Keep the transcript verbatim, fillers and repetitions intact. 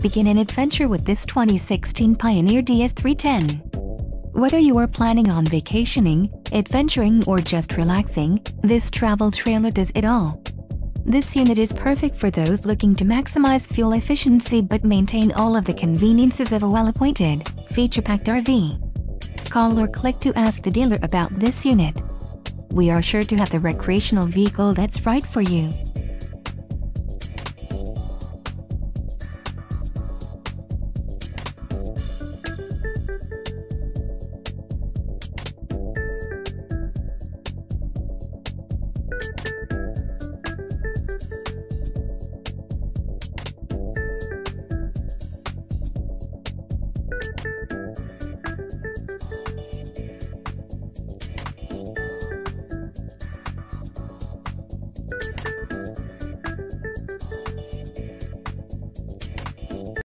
Begin an adventure with this twenty sixteen Pioneer D S three ten. Whether you are planning on vacationing, adventuring or just relaxing, this travel trailer does it all. This unit is perfect for those looking to maximize fuel efficiency but maintain all of the conveniences of a well-appointed, feature-packed R V. Call or click to ask the dealer about this unit. We are sure to have the recreational vehicle that's right for you.